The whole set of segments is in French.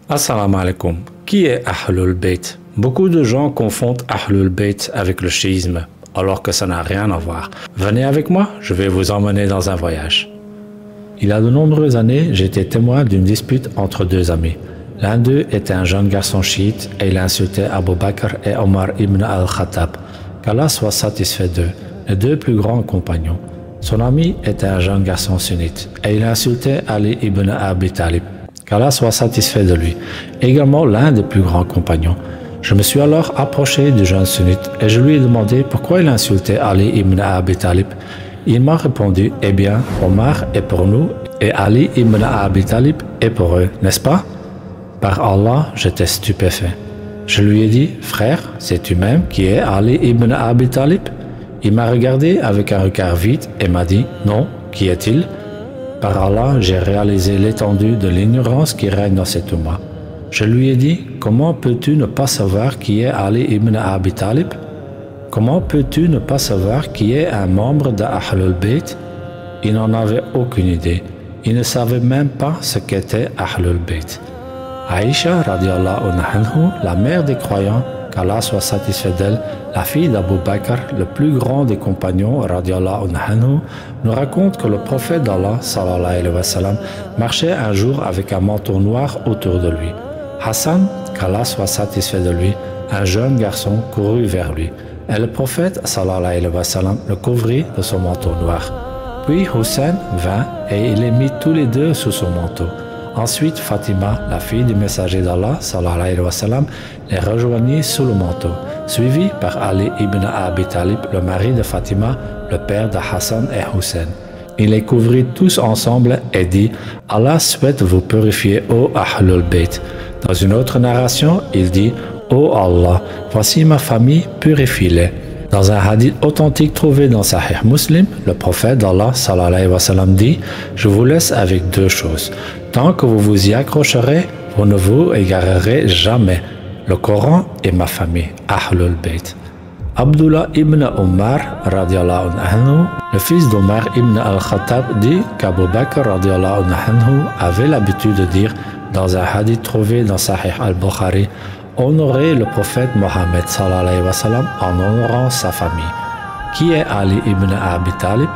Assalamu alaikum. Qui est Ahlul Bayt? Beaucoup de gens confondent Ahlul Bayt avec le chiisme, alors que ça n'a rien à voir. Venez avec moi, je vais vous emmener dans un voyage. Il y a de nombreuses années, j'étais témoin d'une dispute entre deux amis. L'un d'eux était un jeune garçon chiite et il insultait Abu Bakr et Omar ibn al-Khattab. Qu'Allah soit satisfait d'eux, les deux plus grands compagnons. Son ami était un jeune garçon sunnite et il insultait Ali ibn Abi Talib. Qu'Allah soit satisfait de lui, également l'un des plus grands compagnons. Je me suis alors approché du jeune sunnite et je lui ai demandé pourquoi il insultait Ali ibn Abi Talib. Il m'a répondu, eh bien, Omar est pour nous et Ali ibn Abi Talib est pour eux, n'est-ce pas? Par Allah, j'étais stupéfait. Je lui ai dit, frère, sais-tu même qui est Ali ibn Abi Talib? Il m'a regardé avec un regard vide et m'a dit, non, qui est-il? Par Allah, j'ai réalisé l'étendue de l'ignorance qui règne dans cet umma. Je lui ai dit, comment peux-tu ne pas savoir qui est Ali ibn Abi Talib? Comment peux-tu ne pas savoir qui est un membre d'Ahlul Bayt? Il n'en avait aucune idée. Il ne savait même pas ce qu'était Ahlul Bayt. Aïcha, radiallahu anhu, la mère des croyants, qu'Allah soit satisfait d'elle, la fille d'Abu Bakr, le plus grand des compagnons, radiallahu anhu, nous raconte que le prophète d'Allah, sallallahu alayhi wa sallam, marchait un jour avec un manteau noir autour de lui. Hassan, qu'Allah soit satisfait de lui, un jeune garçon courut vers lui. Et le prophète, sallallahu alayhi wa sallam, le couvrit de son manteau noir. Puis Hussein vint et il les mit tous les deux sous son manteau. Ensuite, Fatima, la fille du messager d'Allah, sallallahu alayhi wa sallam, les rejoignit sous le manteau, suivi par Ali ibn Abi Talib, le mari de Fatima, le père de Hassan et Hussein. Il les couvrit tous ensemble et dit « Allah souhaite vous purifier, ô Ahlul Bayt ». Dans une autre narration, il dit « Ô Allah, voici ma famille, purifie-les ». Dans un hadith authentique trouvé dans Sahih Muslim, le prophète d'Allah sallallahu alayhi wa sallam dit « Je vous laisse avec deux choses. Tant que vous vous y accrocherez, vous ne vous égarerez jamais. Le Coran et ma famille, Ahlul Bayt ». Abdullah ibn Omar, radiallahu anhu, le fils d'Omar ibn al-Khattab, dit qu'Abu Bakr, radiallahu anhu, avait l'habitude de dire dans un hadith trouvé dans Sahih al-Bukhari, honorer le prophète Mohammed sallallahu alayhi wa sallam en honorant sa famille. Qui est Ali ibn Abi Talib?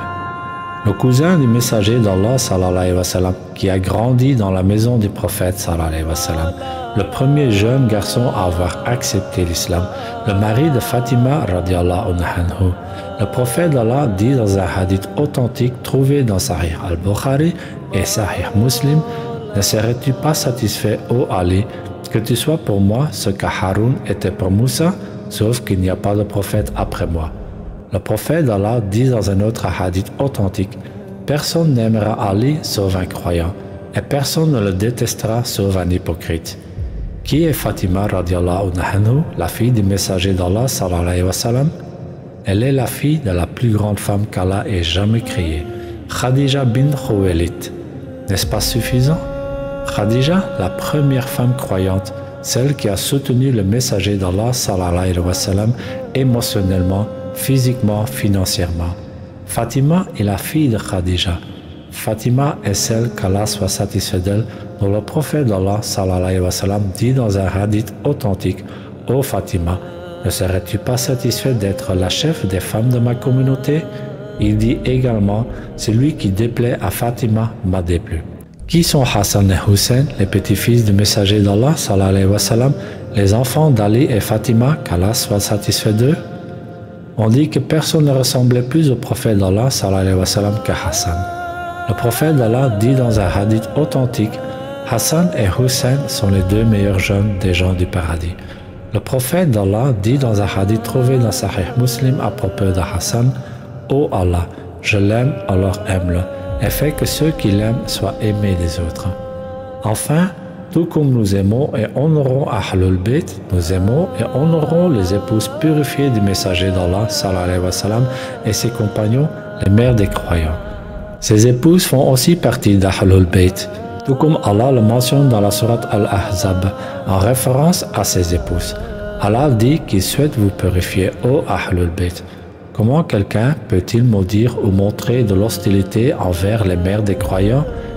Le cousin du messager d'Allah sallallahu alayhi wa sallam, qui a grandi dans la maison du prophète sallallahu alayhi wa sallam, le premier jeune garçon à avoir accepté l'islam, le mari de Fatima radiallahu anhu. Le prophète d'Allah dit dans un hadith authentique trouvé dans Sahih al-Bukhari et Sahih Muslim, ne serais-tu pas satisfait, ô Ali, que tu sois pour moi ce que Haroun était pour Moussa, sauf qu'il n'y a pas de prophète après moi. Le prophète d'Allah dit dans un autre hadith authentique, personne n'aimera Ali sauf un croyant, et personne ne le détestera sauf un hypocrite. Qui est Fatima radiallahu anhu, la fille du messager d'Allah sallallahu alayhi wa sallam? Elle est la fille de la plus grande femme qu'Allah ait jamais créée, Khadija bint Khuwaylid. N'est-ce pas suffisant? Khadija, la première femme croyante, celle qui a soutenu le messager d'Allah sallallahu alayhi wa sallam émotionnellement, physiquement, financièrement. Fatima est la fille de Khadija. Fatima est celle qu'Allah soit satisfait d'elle, dont le prophète d'Allah sallallahu alayhi wa sallam dit dans un hadith authentique, ô Fatima, ne serais-tu pas satisfait d'être la chef des femmes de ma communauté? Il dit également, celui qui déplaît à Fatima m'a déplu. Qui sont Hassan et Hussein, les petits-fils du messager d'Allah sallallahu alayhi wa sallam, les enfants d'Ali et Fatima, qu'Allah soit satisfait d'eux? On dit que personne ne ressemblait plus au prophète d'Allah sallallahu alayhi wa sallam que Hassan. Le prophète d'Allah dit dans un hadith authentique, Hassan et Hussein sont les deux meilleurs jeunes des gens du paradis. Le prophète d'Allah dit dans un hadith trouvé dans Sahih Muslim à propos de Hassan, ô Allah, je l'aime, alors aime-le, et fait que ceux qui l'aiment soient aimés des autres. Enfin, tout comme nous aimons et honorons Ahlul Bayt, nous aimons et honorons les épouses purifiées du messager d'Allah sallallahu alayhi wa sallam et ses compagnons, les mères des croyants. Ces épouses font aussi partie d'Ahlul Bayt, tout comme Allah le mentionne dans la sourate Al-Ahzab, en référence à ses épouses. Allah dit qu'il souhaite vous purifier, ô Ahlul Bayt. Comment quelqu'un peut-il maudire ou montrer de l'hostilité envers les mères des croyants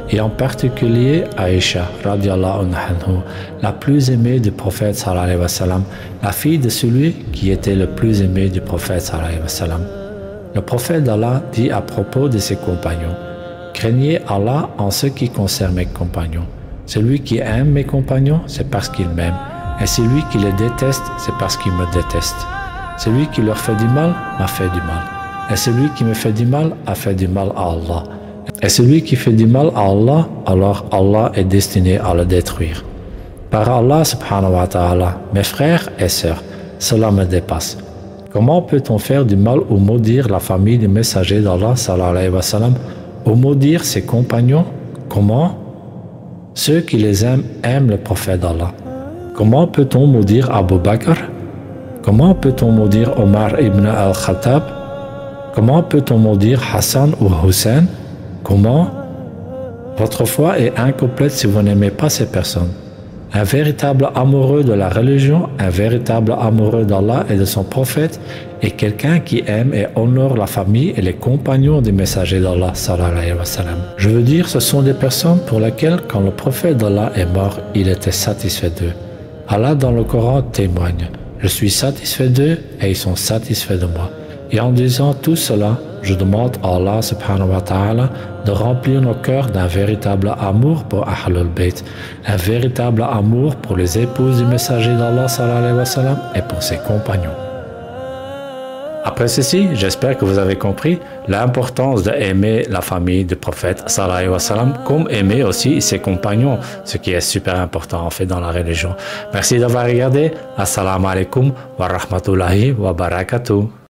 et en particulier Aïcha, radiallahu anha, la plus aimée du prophète sallallahu alayhi wa sallam, la fille de celui qui était le plus aimé du prophète sallallahu alayhi wa sallam. Le prophète d'Allah dit à propos de ses compagnons: craignez Allah en ce qui concerne mes compagnons. Celui qui aime mes compagnons, c'est parce qu'il m'aime, et celui qui les déteste, c'est parce qu'il me déteste. Celui qui leur fait du mal m'a fait du mal, et celui qui me fait du mal a fait du mal à Allah. Et celui qui fait du mal à Allah, alors Allah est destiné à le détruire. Par Allah subhanahu wa ta'ala, mes frères et sœurs, cela me dépasse. Comment peut-on faire du mal ou maudire la famille du messager d'Allah sallallahu alayhi wa sallam, ou maudire ses compagnons? Comment? Ceux qui les aiment le prophète d'Allah. Comment peut-on maudire Abu Bakr? Comment peut-on maudire Omar ibn al-Khattab? Comment peut-on maudire Hassan ou Hussein? Comment? Votre foi est incomplète si vous n'aimez pas ces personnes. Un véritable amoureux de la religion, un véritable amoureux d'Allah et de son prophète est quelqu'un qui aime et honore la famille et les compagnons du messager d'Allah sallallahu alayhi wa sallam. Je veux dire, ce sont des personnes pour lesquelles, quand le prophète d'Allah est mort, il était satisfait d'eux. Allah dans le Coran témoigne: je suis satisfait d'eux et ils sont satisfaits de moi. Et en disant tout cela, je demande à Allah subhanahu wa ta'ala de remplir nos cœurs d'un véritable amour pour Ahlul Bayt, un véritable amour pour les épouses du messager d'Allah sallallahu alayhi wa sallam et pour ses compagnons. Après ceci, j'espère que vous avez compris l'importance d'aimer la famille du prophète sallallahu alayhi wa sallam, comme aimer aussi ses compagnons, ce qui est super important en fait dans la religion. Merci d'avoir regardé. Assalamu alaikum wa rahmatullahi wa barakatuh.